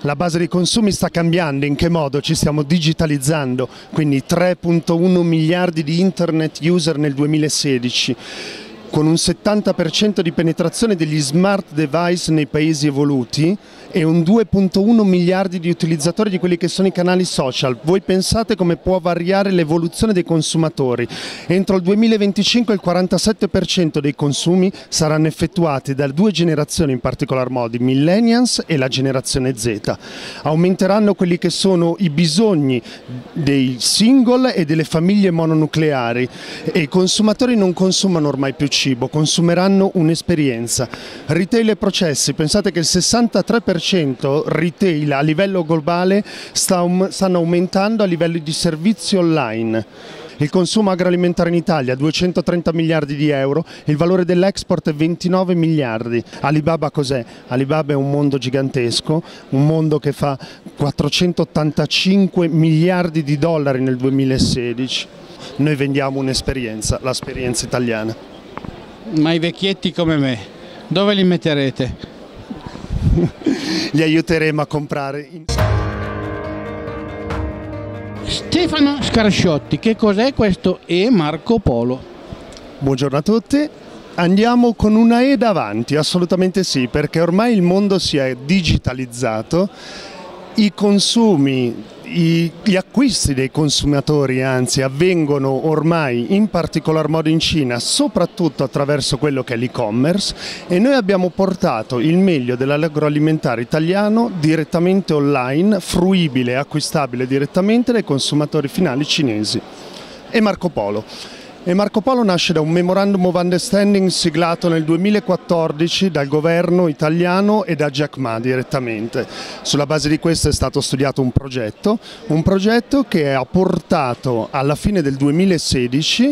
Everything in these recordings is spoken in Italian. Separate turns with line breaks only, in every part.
La base dei consumi sta cambiando, in che modo? Ci stiamo digitalizzando, quindi 3,1 miliardi di internet user nel 2016, con un 70% di penetrazione degli smart device nei paesi evoluti e un 2,1 miliardi di utilizzatori di quelli che sono i canali social. Voi pensate come può variare l'evoluzione dei consumatori? Entro il 2025 il 47% dei consumi saranno effettuati da due generazioni in particolar modo, i millennials e la generazione Z. Aumenteranno quelli che sono i bisogni dei single e delle famiglie mononucleari e i consumatori non consumano ormai più cibo, consumeranno un'esperienza. Retail e processi, pensate che il 63% retail a livello globale stanno aumentando a livello di servizi online. Il consumo agroalimentare in Italia 230 miliardi di euro, il valore dell'export è 29 miliardi. Alibaba cos'è? Alibaba è un mondo gigantesco, un mondo che fa 485 miliardi di dollari nel 2016. Noi vendiamo un'esperienza, l'esperienza italiana.
Ma i vecchietti come me, dove li metterete?
Li aiuteremo a comprare.
Stefano Scarsciotti, che cos'è questo Marco Polo?
Buongiorno a tutti. Andiamo con una E davanti, assolutamente sì, perché ormai il mondo si è digitalizzato, i consumi, gli acquisti dei consumatori anzi avvengono ormai in particolar modo in Cina, soprattutto attraverso quello che è l'e-commerce, e noi abbiamo portato il meglio dell'agroalimentare italiano direttamente online, fruibile e acquistabile direttamente dai consumatori finali cinesi. E Marco Polo nasce da un Memorandum of Understanding siglato nel 2014 dal governo italiano e da Jack Ma direttamente. Sulla base di questo è stato studiato un progetto che ha portato alla fine del 2016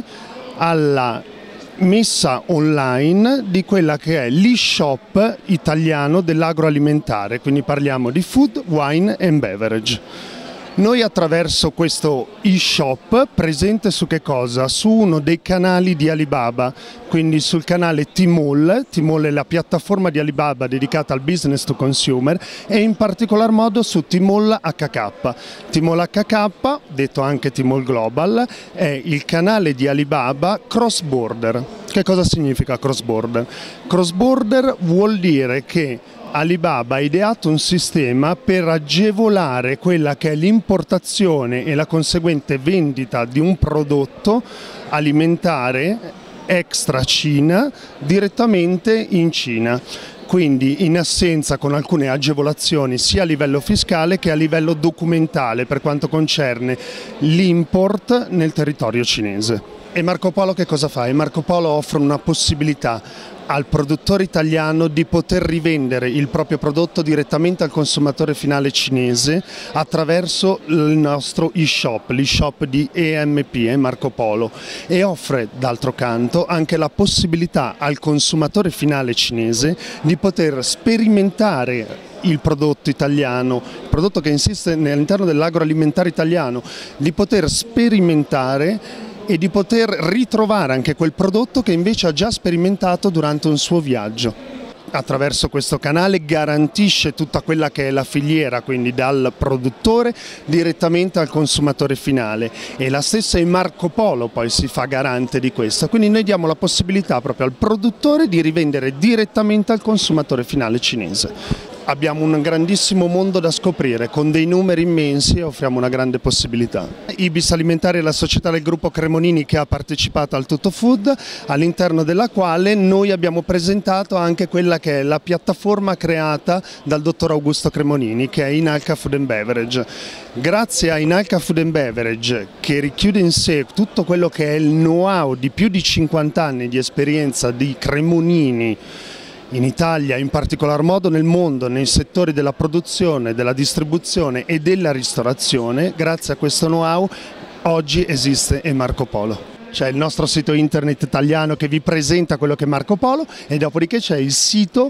alla messa online di quella che è l'e-shop italiano dell'agroalimentare, quindi parliamo di food, wine and beverage. Noi attraverso questo e-shop, presente su che cosa? Su uno dei canali di Alibaba, quindi sul canale Tmall. Tmall è la piattaforma di Alibaba dedicata al business to consumer, e in particolar modo su Tmall HK. Tmall HK, detto anche Tmall Global, è il canale di Alibaba cross border. Che cosa significa cross border? Cross border vuol dire che Alibaba ha ideato un sistema per agevolare quella che è l'importazione e la conseguente vendita di un prodotto alimentare extra Cina direttamente in Cina. Quindi in assenza con alcune agevolazioni sia a livello fiscale che a livello documentale per quanto concerne l'import nel territorio cinese. E Marco Polo che cosa fa? Marco Polo offre una possibilità al produttore italiano di poter rivendere il proprio prodotto direttamente al consumatore finale cinese attraverso il nostro e-shop, l'e-shop di EMP, Marco Polo, e offre d'altro canto anche la possibilità al consumatore finale cinese di poter sperimentare il prodotto italiano, il prodotto che insiste all'interno dell'agroalimentare italiano, di poter sperimentare e di poter ritrovare anche quel prodotto che invece ha già sperimentato durante un suo viaggio. Attraverso questo canale garantisce tutta quella che è la filiera, quindi dal produttore direttamente al consumatore finale, e la stessa Marco Polo poi si fa garante di questo, quindi noi diamo la possibilità proprio al produttore di rivendere direttamente al consumatore finale cinese. Abbiamo un grandissimo mondo da scoprire, con dei numeri immensi, e offriamo una grande possibilità. Ibis Alimentare è la società del gruppo Cremonini che ha partecipato al Tutto Food, all'interno della quale noi abbiamo presentato anche quella che è la piattaforma creata dal dottor Augusto Cremonini, che è Inalca Food and Beverage. Grazie a Inalca Food and Beverage, che richiude in sé tutto quello che è il know-how di più di 50 anni di esperienza di Cremonini in Italia, in particolar modo nel mondo, nei settori della produzione, della distribuzione e della ristorazione, grazie a questo know-how oggi esiste Marco Polo. C'è il nostro sito internet italiano che vi presenta quello che è Marco Polo, e dopodiché c'è il sito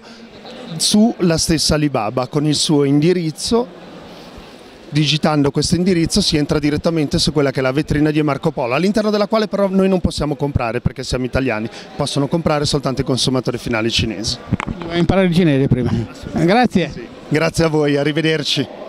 sulla stessa Alibaba con il suo indirizzo. Digitando questo indirizzo si entra direttamente su quella che è la vetrina di Marco Polo, all'interno della quale però noi non possiamo comprare perché siamo italiani, possono comprare soltanto i consumatori finali cinesi.
Devo imparare il cinese prima. Grazie.
Sì. Grazie a voi, arrivederci.